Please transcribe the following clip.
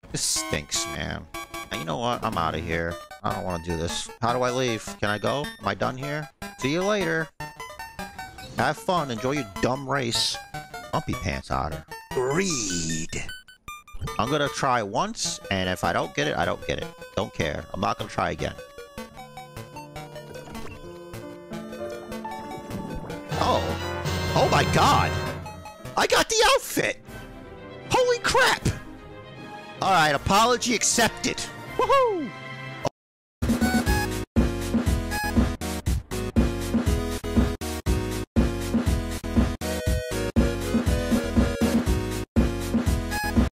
This stinks, man. You know what? I'm out of here. I don't want to do this. How do I leave? Can I go? Am I done here? See you later. Have fun. Enjoy your dumb race. Bumpy pants, Otter. Greed. I'm gonna try once, and if I don't get it, I don't get it. Don't care. I'm not gonna try again. Oh. Oh my god! I got the outfit! Holy crap! Alright, apology accepted. Woohoo!